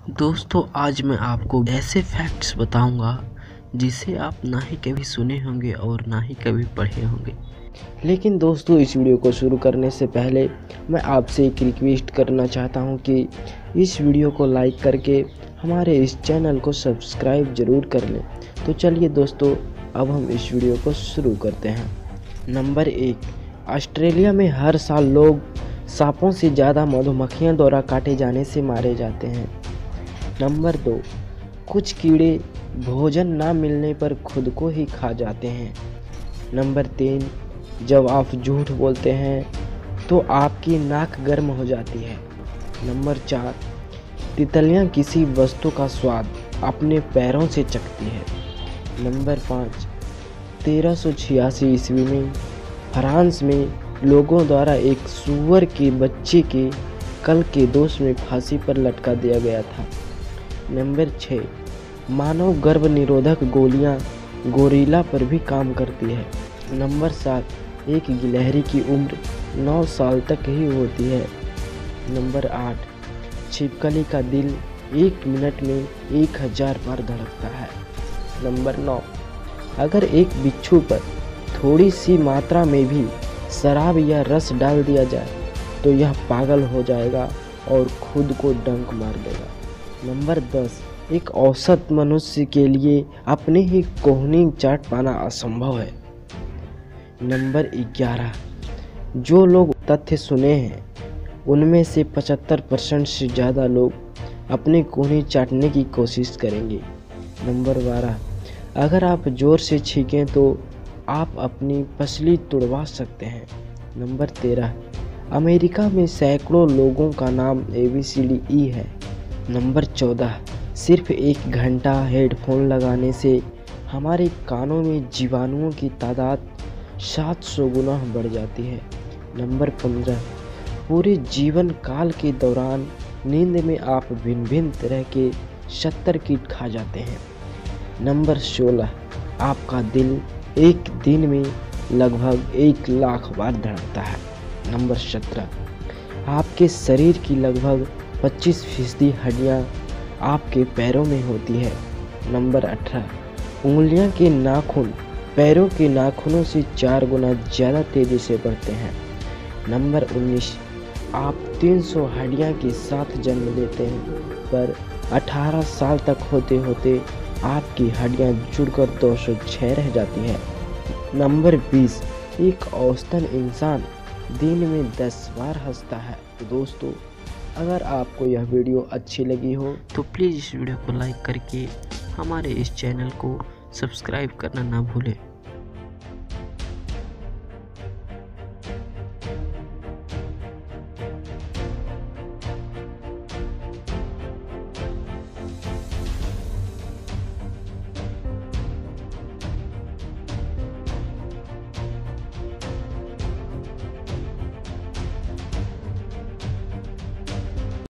दोस्तों आज मैं आपको ऐसे फैक्ट्स बताऊंगा जिसे आप ना ही कभी सुने होंगे और ना ही कभी पढ़े होंगे। लेकिन दोस्तों इस वीडियो को शुरू करने से पहले मैं आपसे एक रिक्वेस्ट करना चाहता हूं कि इस वीडियो को लाइक करके हमारे इस चैनल को सब्सक्राइब ज़रूर कर लें। तो चलिए दोस्तों अब हम इस वीडियो को शुरू करते हैं। नंबर 1, ऑस्ट्रेलिया में हर साल लोग सांपों से ज़्यादा मधुमक्खियों द्वारा काटे जाने से मारे जाते हैं। नंबर 2, कुछ कीड़े भोजन ना मिलने पर खुद को ही खा जाते हैं। नंबर 3, जब आप झूठ बोलते हैं तो आपकी नाक गर्म हो जाती है। नंबर 4, तितलियां किसी वस्तु का स्वाद अपने पैरों से चखती है। नंबर 5, 1386 ईस्वी में फ्रांस में लोगों द्वारा एक सूअर के बच्चे के कल के दोष में फांसी पर लटका दिया गया था। नंबर 6, मानव गर्भ निरोधक गोलियां गोरिल्ला पर भी काम करती है। नंबर 7, एक गिलहरी की उम्र 9 साल तक ही होती है। नंबर 8, छिपकली का दिल 1 मिनट में 1000 बार धड़कता है। नंबर 9, अगर एक बिच्छू पर थोड़ी सी मात्रा में भी शराब या रस डाल दिया जाए तो यह पागल हो जाएगा और खुद को डंक मार देगा। नंबर 10, एक औसत मनुष्य के लिए अपने ही कोहनी चाट पाना असंभव है। नंबर 11, जो लोग तथ्य सुने हैं उनमें से 75% से ज़्यादा लोग अपने कोहनी चाटने की कोशिश करेंगे। नंबर 12, अगर आप ज़ोर से छींकें तो आप अपनी पसली तुड़वा सकते हैं। नंबर 13, अमेरिका में सैकड़ों लोगों का नाम ABCDE है। नंबर 14, सिर्फ 1 घंटा हेडफोन लगाने से हमारे कानों में जीवाणुओं की तादाद 700 गुना बढ़ जाती है। नंबर 15, पूरे जीवन काल के दौरान नींद में आप भिन्न भिन्न तरह के 70 कीट खा जाते हैं। नंबर 16, आपका दिल एक दिन में लगभग 1 लाख बार धड़कता है। नंबर 17, आपके शरीर की लगभग 25% हड्डियाँ आपके पैरों में होती है। नंबर 18, उंगलियां के नाखून पैरों के नाखूनों से 4 गुना ज़्यादा तेज़ी से बढ़ते हैं। नंबर 19, आप 300 हड्डियां के साथ जन्म लेते हैं पर 18 साल तक होते होते आपकी हड्डियां जुड़कर 206 रह जाती है। नंबर 20, एक औसतन इंसान दिन में 10 बार हंसता है। तो दोस्तों अगर आपको यह वीडियो अच्छी लगी हो तो प्लीज़ इस वीडियो को लाइक करके हमारे इस चैनल को सब्सक्राइब करना ना भूलें।